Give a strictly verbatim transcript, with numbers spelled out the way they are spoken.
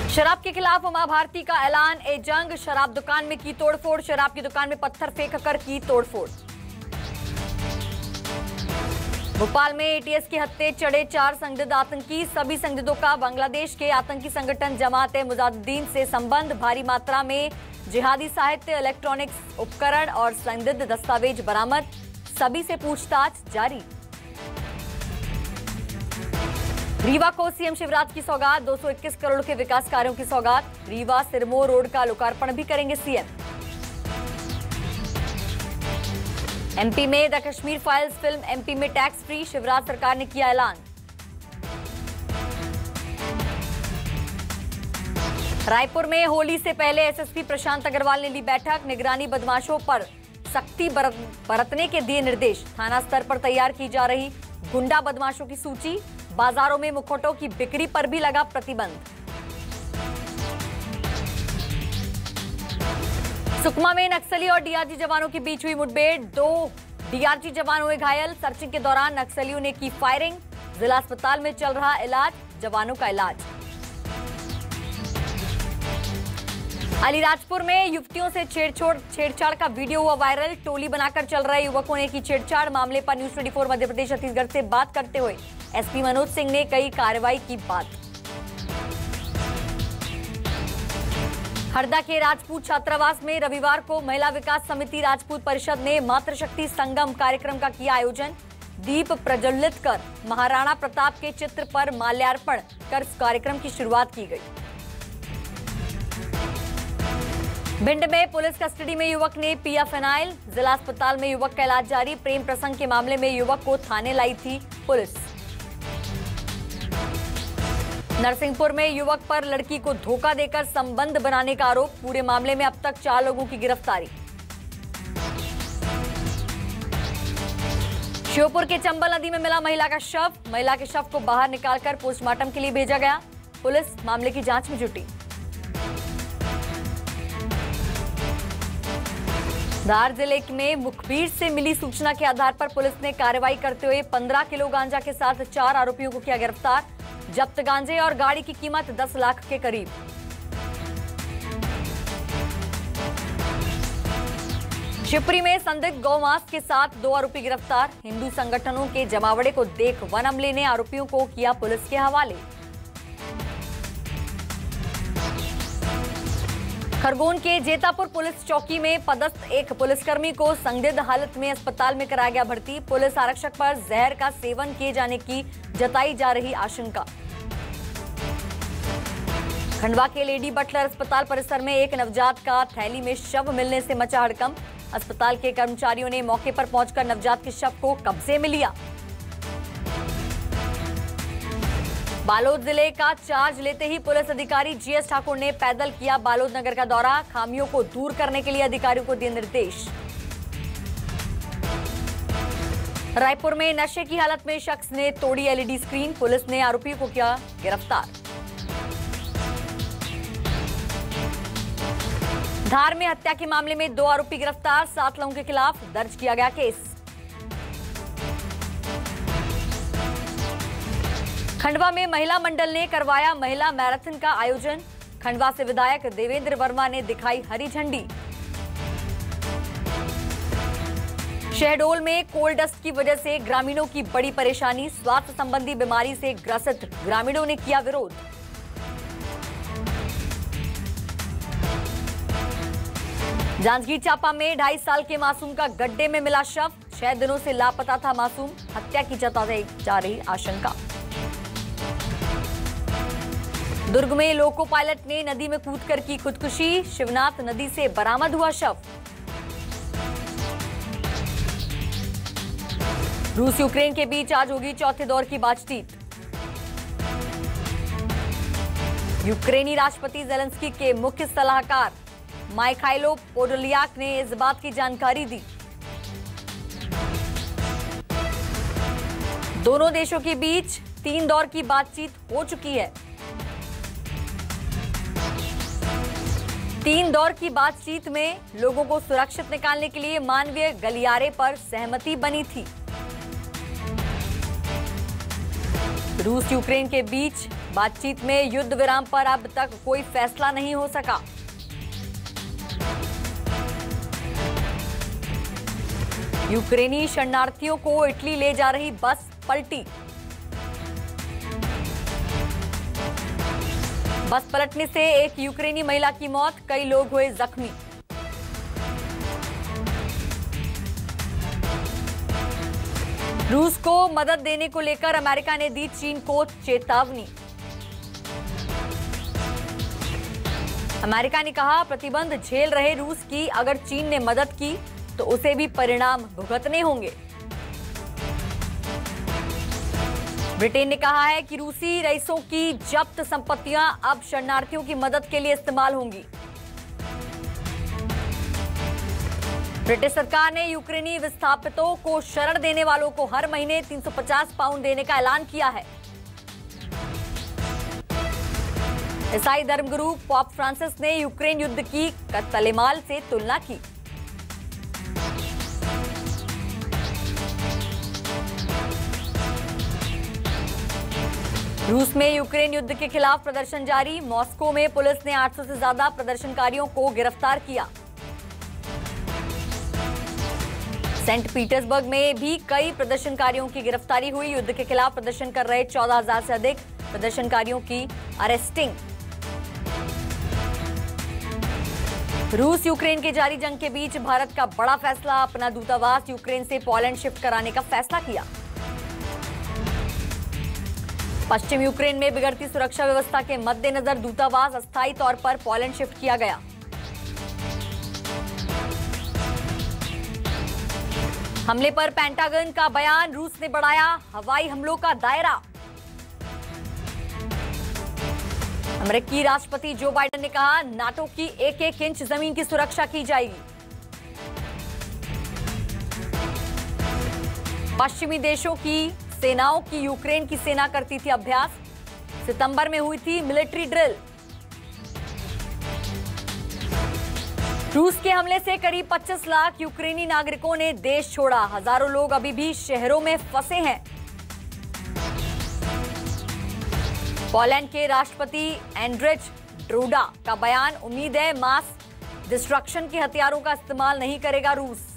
शराब के खिलाफ उमा भारती का ऐलान, ए जंग। शराब दुकान में की तोड़फोड़, शराब की दुकान में पत्थर फेंक कर की तोड़फोड़। भोपाल में एटीएस के हत्थे चढ़े चार संदिग्ध आतंकी, सभी संदिग्धों का बांग्लादेश के आतंकी संगठन जमात मुजाहिदीन से संबंध। भारी मात्रा में जिहादी साहित्य, इलेक्ट्रॉनिक्स उपकरण और संदिग्ध दस्तावेज बरामद, सभी से पूछताछ जारी। रीवा को सीएम शिवराज की सौगात, दो सौ इक्कीस करोड़ के विकास कार्यों की सौगात। रीवा सिरमौर रोड का लोकार्पण भी करेंगे सीएम। एमपी में The Kashmir Files film MP में टैक्स फ्री, शिवराज सरकार ने किया ऐलान। रायपुर में होली से पहले एसएसपी प्रशांत अग्रवाल ने ली बैठक, निगरानी बदमाशों पर सख्ती बरतने के दिए निर्देश। थाना स्तर पर तैयार की जा रही गुंडा बदमाशों की सूची, बाजारों में मुखौटों की बिक्री पर भी लगा प्रतिबंध। सुकमा में नक्सली और डीआरजी जवानों के बीच हुई मुठभेड़, दो डीआरजी जवान हुए घायल। सर्चिंग के दौरान नक्सलियों ने की फायरिंग, जिला अस्पताल में चल रहा इलाज, जवानों का इलाज। अलीराजपुर में युवतियों से छेड़छाड़ छेड़छाड़ का वीडियो हुआ वायरल, टोली बनाकर चल रहे युवकों ने की छेड़छाड़। मामले पर न्यूज चौबीस मध्य प्रदेश छत्तीसगढ़ से बात करते हुए एसपी मनोज सिंह ने कई कार्रवाई की बात। हरदा के राजपूत छात्रावास में रविवार को महिला विकास समिति राजपूत परिषद ने मातृशक्ति संगम कार्यक्रम का किया आयोजन। दीप प्रज्वलित कर महाराणा प्रताप के चित्र पर माल्यार्पण कर कार्यक्रम की शुरुआत की गई। भिंड में पुलिस कस्टडी में युवक ने पिया फिनाइल, जिला अस्पताल में युवक का इलाज जारी। प्रेम प्रसंग के मामले में युवक को थाने लाई थी पुलिस। नरसिंहपुर में युवक पर लड़की को धोखा देकर संबंध बनाने का आरोप, पूरे मामले में अब तक चार लोगों की गिरफ्तारी। श्योपुर के चंबल नदी में मिला महिला का शव, महिला के शव को बाहर निकालकर पोस्टमार्टम के लिए भेजा गया। पुलिस मामले की जांच में जुटी। धार जिले में मुखबिर से मिली सूचना के आधार पर पुलिस ने कार्रवाई करते हुए पंद्रह किलो गांजा के साथ चार आरोपियों को किया गिरफ्तार। जब्त गांजे और गाड़ी की कीमत दस लाख के करीब। शिवपुरी में संदिग्ध गौमांस के साथ दो आरोपी गिरफ्तार। हिंदू संगठनों के जमावड़े को देख वन अमले ने आरोपियों को किया पुलिस के हवाले। खरगोन के जेतापुर पुलिस चौकी में पदस्थ एक पुलिसकर्मी को संदिग्ध हालत में अस्पताल में कराया गया भर्ती। पुलिस आरक्षक पर जहर का सेवन किए जाने की जताई जा रही आशंका। खंडवा के लेडी बटलर अस्पताल परिसर में एक नवजात का थैली में शव मिलने से मचा हड़कंप। अस्पताल के कर्मचारियों ने मौके पर पहुंचकर नवजात के शव को कब्जे में लिया। बालोद जिले का चार्ज लेते ही पुलिस अधिकारी जीएस ठाकुर ने पैदल किया बालोद नगर का दौरा। खामियों को दूर करने के लिए अधिकारियों को दिए निर्देश। रायपुर में नशे की हालत में शख्स ने तोड़ी एलईडी स्क्रीन, पुलिस ने आरोपियों को किया गिरफ्तार। धार में हत्या के मामले में दो आरोपी गिरफ्तार, सात लोगों के खिलाफ दर्ज किया गया केस। खंडवा में महिला मंडल ने करवाया महिला मैराथन का आयोजन। खंडवा से विधायक देवेंद्र वर्मा ने दिखाई हरी झंडी। शहडोल में कोल डस्ट की वजह से ग्रामीणों की बड़ी परेशानी, स्वास्थ्य संबंधी बीमारी से ग्रसित ग्रामीणों ने किया विरोध। जांजगीर चांपा में ढाई साल के मासूम का गड्ढे में मिला शव, छह दिनों से लापता था मासूम, हत्या की जताई जा रही आशंका। दुर्ग में लोको पायलट ने नदी में कूदकर की खुदकुशी, शिवनाथ नदी से बरामद हुआ शव। रूस यूक्रेन के बीच आज होगी चौथे दौर की बातचीत। यूक्रेनी राष्ट्रपति जेलेंस्की के मुख्य सलाहकार माइखाइलो पोडोलियाक ने इस बात की जानकारी दी। दोनों देशों के बीच तीन दौर की बातचीत हो चुकी है। तीन दौर की बातचीत में लोगों को सुरक्षित निकालने के लिए मानवीय गलियारे पर सहमति बनी थी। रूस यूक्रेन के बीच बातचीत में युद्ध विराम पर अब तक कोई फैसला नहीं हो सका। यूक्रेनी शरणार्थियों को इटली ले जा रही बस पलटी। बस पलटने से एक यूक्रेनी महिला की मौत, कई लोग हुए जख्मी। रूस को मदद देने को लेकर अमेरिका ने दी चीन को चेतावनी। अमेरिका ने कहा, प्रतिबंध झेल रहे रूस की अगर चीन ने मदद की तो उसे भी परिणाम भुगतने होंगे। ब्रिटेन ने कहा है कि रूसी रईसों की जब्त संपत्तियां अब शरणार्थियों की मदद के लिए इस्तेमाल होंगी। ब्रिटिश सरकार ने यूक्रेनी विस्थापितों को शरण देने वालों को हर महीने तीन सौ पचास पाउंड देने का ऐलान किया है। ईसाई धर्मगुरु पोप फ्रांसिस ने यूक्रेन युद्ध की कत्लेमाल से तुलना की। रूस में यूक्रेन युद्ध के खिलाफ प्रदर्शन जारी। मॉस्को में पुलिस ने आठ सौ से ज्यादा प्रदर्शनकारियों को गिरफ्तार किया। सेंट पीटर्सबर्ग में भी कई प्रदर्शनकारियों की गिरफ्तारी हुई। युद्ध के खिलाफ प्रदर्शन कर रहे चौदह हजार से अधिक प्रदर्शनकारियों की अरेस्टिंग। रूस यूक्रेन की जारी जंग के बीच भारत का बड़ा फैसला, अपना दूतावास यूक्रेन से पोलैंड शिफ्ट कराने का फैसला किया। पश्चिम यूक्रेन में बिगड़ती सुरक्षा व्यवस्था के मद्देनजर दूतावास अस्थायी तौर पर पोलैंड शिफ्ट किया गया। हमले पर पेंटागन का बयान, रूस ने बढ़ाया हवाई हमलों का दायरा। अमेरिकी राष्ट्रपति जो बाइडेन ने कहा, नाटो की एक एक इंच जमीन की सुरक्षा की जाएगी। पश्चिमी देशों की सेनाओं की यूक्रेन की सेना करती थी अभ्यास। सितंबर में हुई थी मिलिट्री ड्रिल। रूस के हमले से करीब पच्चीस लाख यूक्रेनी नागरिकों ने देश छोड़ा। हजारों लोग अभी भी शहरों में फंसे हैं। पोलैंड के राष्ट्रपति एंड्रेज डूडा का बयान, उम्मीद है मास डिस्ट्रक्शन के हथियारों का इस्तेमाल नहीं करेगा रूस।